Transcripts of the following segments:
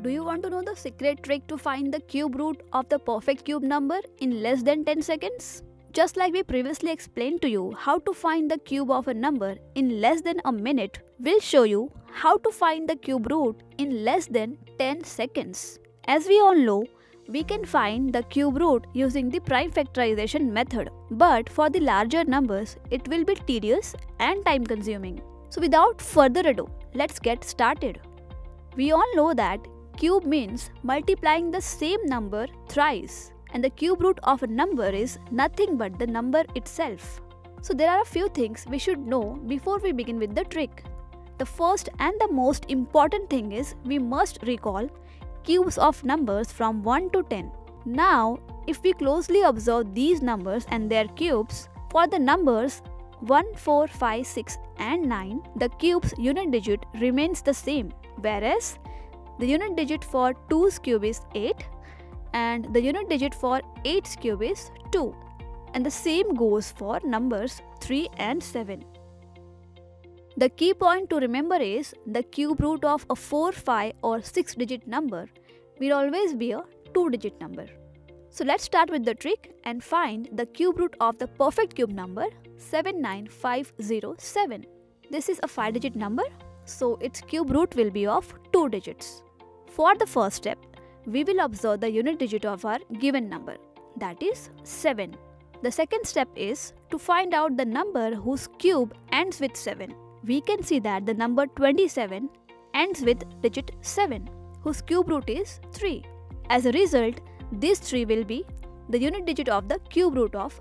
do you want to know the secret trick to find the cube root of the perfect cube number in less than 10 seconds? Just like we previously explained to you how to find the cube of a number in less than a minute, we'll show you how to find the cube root in less than 10 seconds. As we all know, we can find the cube root using the prime factorization method, but for the larger numbers, it will be tedious and time consuming. So without further ado, let's get started. We all know that cube means multiplying the same number thrice, and the cube root of a number is nothing but the number itself. So there are a few things we should know before we begin with the trick. The first and the most important thing is we must recall cubes of numbers from 1 to 10. Now, if we closely observe these numbers and their cubes, for the numbers 1, 4, 5, 6 and 9, the cube's unit digit remains the same, whereas the unit digit for 2's cube is 8 and the unit digit for 8's cube is 2. And the same goes for numbers 3 and 7. The key point to remember is the cube root of a 4, 5 or 6 digit number will always be a 2-digit number. So let's start with the trick and find the cube root of the perfect cube number 79507. This is a 5-digit number, so its cube root will be of 2 digits. For the first step, we will observe the unit digit of our given number, that is 7. The second step is to find out the number whose cube ends with 7. We can see that the number 27 ends with digit 7, whose cube root is 3. As a result, this 3 will be the unit digit of the cube root of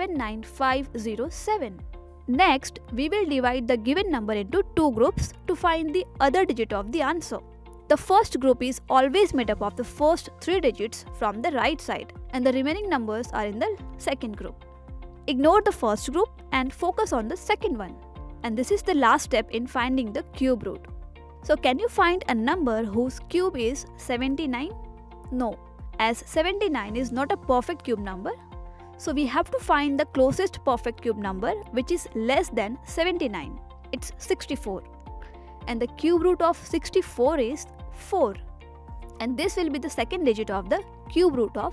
79507. Next, we will divide the given number into two groups to find the other digit of the answer. The first group is always made up of the first 3 digits from the right side, and the remaining numbers are in the second group. Ignore the first group and focus on the second one. And this is the last step in finding the cube root. So can you find a number whose cube is 79? No, as 79 is not a perfect cube number. So we have to find the closest perfect cube number, which is less than 79. It's 64. And the cube root of 64 is 4. And this will be the second digit of the cube root of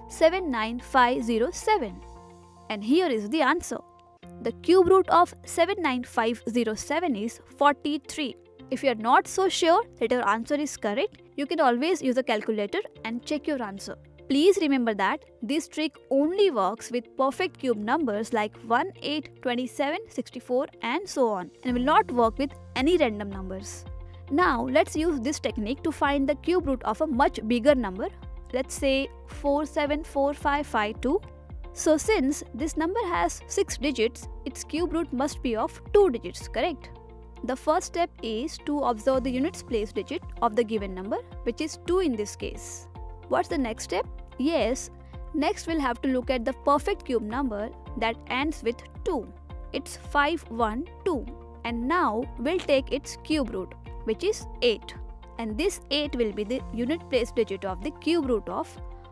79507. And here is the answer. The cube root of 79507 is 43. If you are not so sure that your answer is correct, you can always use a calculator and check your answer. Please remember that this trick only works with perfect cube numbers like 1, 8, 27, 64 and so on, and will not work with any random numbers. Now let's use this technique to find the cube root of a much bigger number. Let's say 474552. So since this number has 6 digits, its cube root must be of 2 digits, correct? The first step is to observe the units place digit of the given number, which is 2 in this case. What's the next step? Yes, next we'll have to look at the perfect cube number that ends with 2. It's 512. And now we'll take its cube root, which is 8. And this 8 will be the unit place digit of the cube root of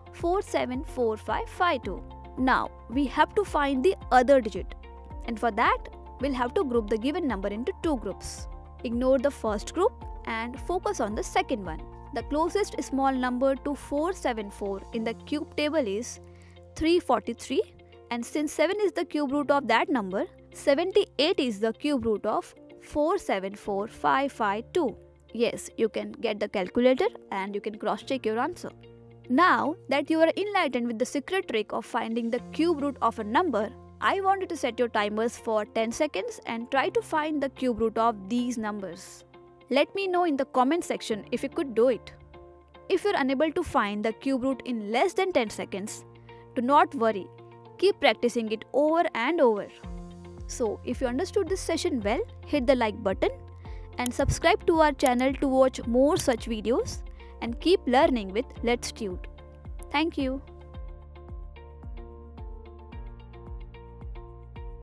474552. Now, we have to find the other digit, and for that, we'll have to group the given number into two groups. Ignore the first group and focus on the second one. The closest small number to 474 in the cube table is 343, and since 7 is the cube root of that number, 78 is the cube root of 474552. Yes, you can get the calculator and you can cross-check your answer. Now that you are enlightened with the secret trick of finding the cube root of a number, I want you to set your timers for 10 seconds and try to find the cube root of these numbers. Let me know in the comment section if you could do it. If you are unable to find the cube root in less than 10 seconds, do not worry. Keep practicing it over and over. So if you understood this session well, hit the like button and subscribe to our channel to watch more such videos and keep learning with Letstute. Thank you.